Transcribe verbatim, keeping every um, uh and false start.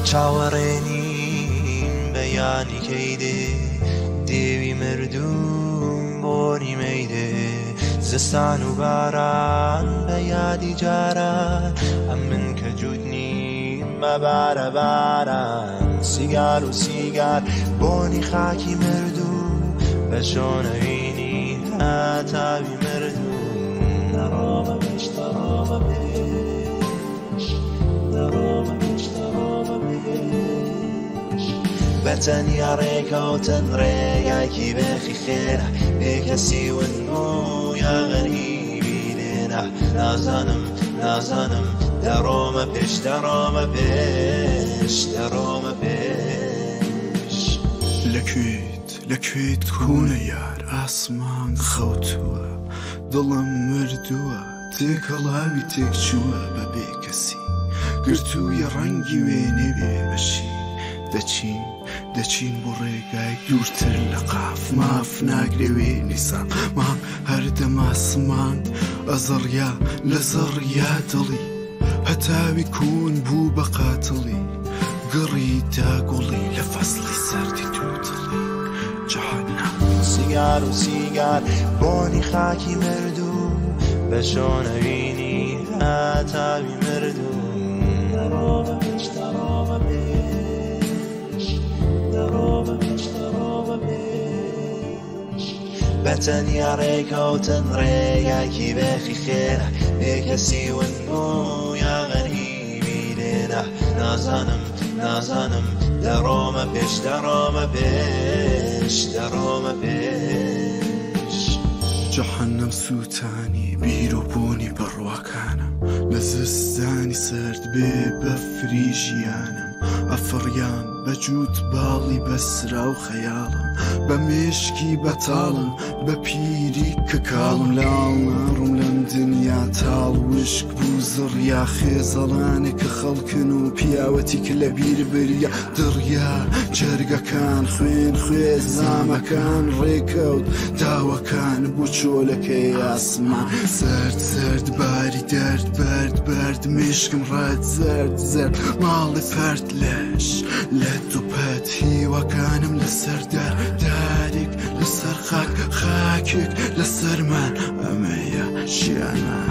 چاوەڕێنیم بەیانی کەیدێ دێوی مردوم بۆنی مەیدێ زستان و باران بە یادی جاران ئەم من کە جوود نیم مەبارە باران سیگار و سیگار بۆنی خاکی مردوو بە شۆنەوینی هاتاوی مردوو دەڕۆمە پێش دەڕۆمە پێش دەڕۆمە پێش دەڕۆمە پێش بەتەنیا ڕێکەوتن ڕێگایکی بێخی خێرە بێکەسی ونبوو یا غەریبی لێنە نازانم نازانم دەڕۆمە پێش دەڕۆمە پێش دەڕۆمە پێش لەکوێت لەکوێت کوونە یار ئاسمان خەوتووە دڵم مردووە تێکەڵاوی تێکچووە بە بێکەسی گرتوویە ڕەنگی وێنێ بێ بەشی دەچین دەچین بۆ ڕێگای دوورتر لە قاف ماف ناگرێوێ نیسان مام هەردەماسمان ئەزەڕیا لە زەڕیا دڵی هەتاوی کوون بوو بە قاتڵی گەڕی داگوڵی لە فەسڵی سەردی تووتڵی جەهەنەم سیگار و سیگار بۆنی خاکی مردوو بە شۆنەوینی هاتاوی مردوو دەڕۆمە پێش دەڕۆمە پێش دەڕۆمە پێش دەڕۆمە پێش بەتەنیا ڕێکەوتن ڕێگایکی بێخی خێرە بێکەسی ونبوو یا غەریبی لێنە نازانم نازانم دەڕۆمە پێش دەڕۆمە پێش دەڕۆمە پێش جەهەنەم سووتانی بیر و بوونی بڕواکانم لە زستانی سرد بێ بەفری ژیانم ئەفڕیان بە جووت باڵی بەسرا و خەیاڵم بە مێشکی بەتاڵم بە پیری کە کاڵم لاڵ ناڕم لەم دنیا تاڵ وشک بوو زڕیا خێزەڵانێک کە خەڵکن و پیاوەتی کە لە بیر بریە دڕیا جەرگەکان خوێن خوێ زامەکان ڕێکەوت داوەکان بوو چۆلەکەی ئاسمان سرد سرد باری دەرد بەرد بەرد مێشکم ڕات زەرد زەرد ماڵی فەرد لەش لە دووپەت هیوەکانم لەسەر دەر دارێک لەسەر خاک خاکێک لەسەرمان ئەمەیە ژیانە